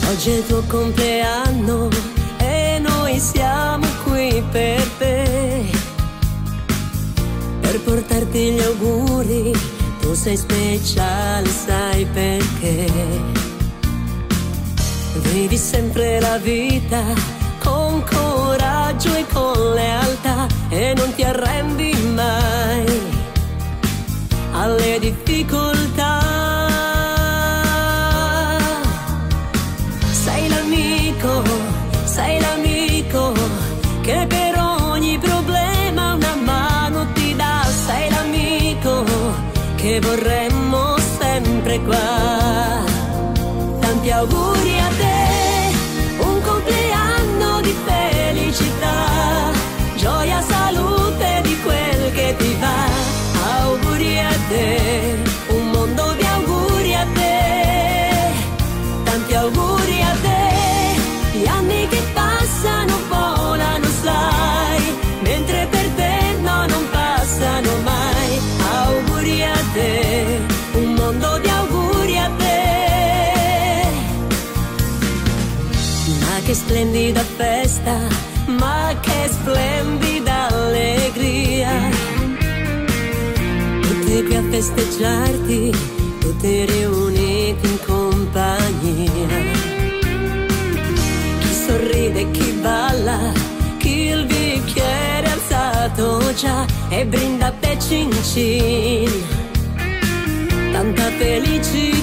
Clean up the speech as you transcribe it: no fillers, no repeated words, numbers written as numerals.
Oggi è il tuo compleanno e noi siamo qui per te, per portarti gli auguri. Tu sei speciale, sai perché. Vivi sempre la vita con coraggio e con lealtà e non ti arrendi mai alle difficoltà. Sei l'amico che per ogni problema una mano ti dà. Sei l'amico che vorremmo sempre qua. Tanti auguri a te, un compleanno di felicità, gioia, salute di quel che ti va. Auguri a te, un mondo di auguri a te, tanti auguri a te. Gli anni che passano volano, sai, mentre per te no, non passano mai. Auguri a te, un mondo di auguri a te. Ma che splendida festa, ma che splendida allegria. Tutti qui a festeggiarti, tutti riuniti in compagnia. Sorride chi balla, chi il bicchiere alzato già e brinda per cin cin. Tanta felicità.